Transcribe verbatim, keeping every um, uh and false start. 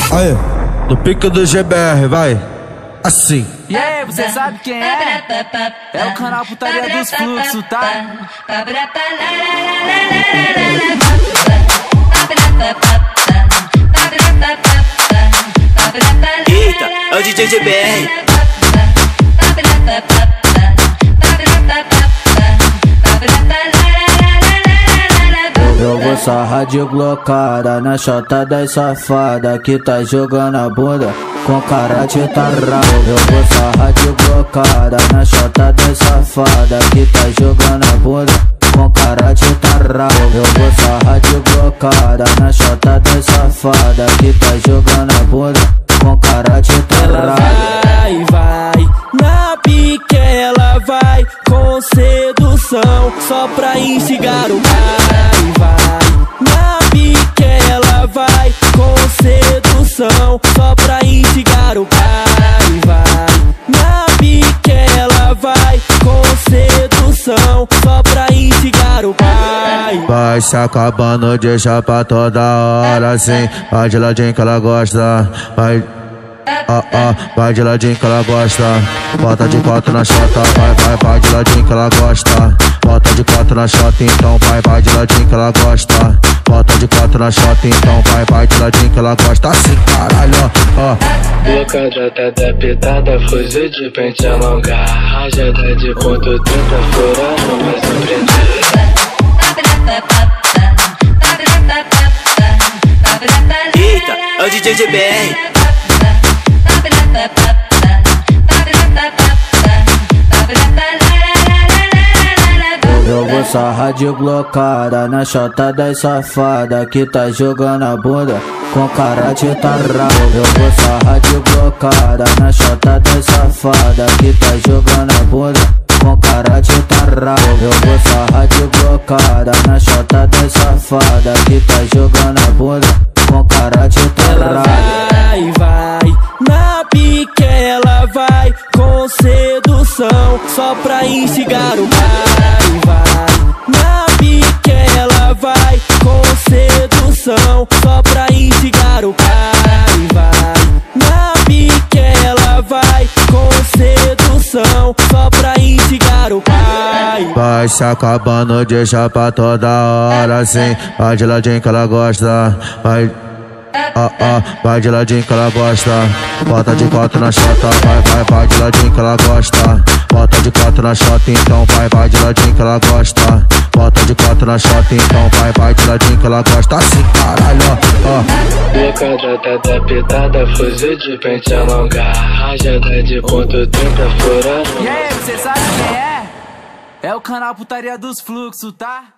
Aí, no pique do G B R, vai. Assim. E aí, você sabe quem é? É o canal Putaria dos Fluxos, tá? Eita, é o D J G B R. Eu vou sarrar de glocada na chota das safada que tá jogando a bunda com cara de tarrau. Eu vou sarrar de glocada na chota das safada que tá jogando a bunda com cara de tarrau. Eu vou sarrar de glocada na chota das safada que tá jogando a bunda com cara de tarrau. Vai, vai, na pique ela vai com sedução só pra instigar o vai, vai. Na pique ela vai com sedução só pra instigar o vai, vai. Na pique ela vai com sedução só pra instigar o vai. Vai se acabando de chapa toda hora assim. Vai de ladinho que ela gosta. Vai. Ah, ah, vai de ladinho que ela gosta. Bota de quatro na chota, vai, vai, vai de ladinho que ela gosta. Bota de quatro na chota, então vai, vai de ladinho que ela gosta. Bota de quatro na chota, então vai, vai de ladinho que ela gosta. Assim, caralho, ó, ó. Blocada tá adaptada, fuzil de pente alongar. Rajada de ponto trinta, furando, mas não prender. Eita, é o D J G B R. Eu vou sarrar de glocada na chota das safada que tá jogando a bunda com cara de tarrau. Eu vou sarrar de glocada na chota das safada que tá jogando a bunda com cara de tarrau. Eu vou sarrar de glocada na chota das safada que tá jogando a bunda com cara de tarrau. Vai, vai, na pique ela vai com sedução só pra instigar o vai, vai. Na pique ela vai com sedução só pra instigar o vai, vai. Na pique ela vai com sedução só pra instigar o vai. Vai se acabando de chapa toda hora assim. Vai de ladinho que ela gosta. Vai. Ah, ah, vai de ladinho que ela gosta. Bota de quatro na chota, vai, vai, vai de ladinho que ela gosta. Bota de quatro na chota, então vai, vai de ladinho que ela gosta. Bota de quatro na chota, então vai, vai de ladinho que ela gosta. Assim, caralho, ó, ó. Blocada tá adaptada, fuzil de pente alongar. Rajada de ponto trinta, furando. E aí, você sabe quem é? É o canal Putaria dos Fluxos, tá?